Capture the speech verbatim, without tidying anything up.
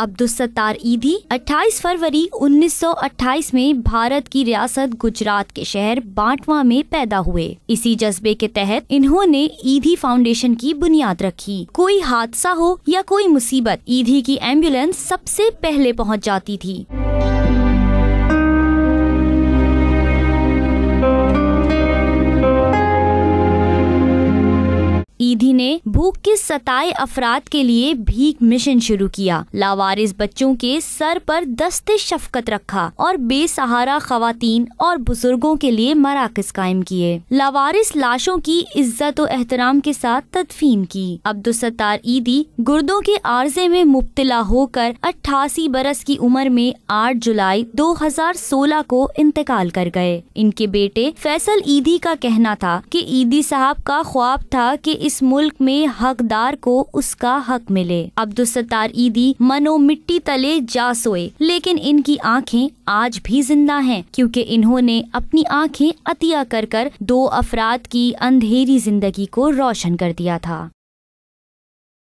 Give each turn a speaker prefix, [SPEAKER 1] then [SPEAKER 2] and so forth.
[SPEAKER 1] अब्दुलसत्तार ईधी अट्ठाईस फरवरी उन्नीस सौ अट्ठाईस में भारत की रियासत गुजरात के शहर बांटवा में पैदा हुए। इसी जज्बे के तहत इन्होंने ईधी फाउंडेशन की बुनियाद रखी। कोई हादसा हो या कोई मुसीबत, ईधी की एम्बुलेंस सबसे पहले पहुंच जाती थी। ईधी ने भूख के सताए अफराद के लिए भीख मिशन शुरू किया, लावारिस बच्चों के सर पर दस्ते शफकत रखा और बेसहारा खवातीन और बुजुर्गों के लिए मराकज कायम किए। लावारिस लाशों की इज्जत और एहतराम के साथ तदफीन की। अब्दुलसत्तार ईधी गुर्दों के आर्जे में मुब्तला होकर अट्ठासी बरस की उम्र में आठ जुलाई दो हजार सोलह को इंतकाल कर गए। इनके बेटे फैसल ईधी का कहना था कि ईधी साहब का ख्वाब था कि इस मुल्क में हकदार को उसका हक मिले। अब्दुलसत्तार ईधी मनो मिट्टी तले जा सोए, लेकिन इनकी आंखें आज भी जिंदा हैं, क्योंकि इन्होंने अपनी आंखें अतिया कर कर दो अफराद की अंधेरी जिंदगी को रोशन कर दिया था।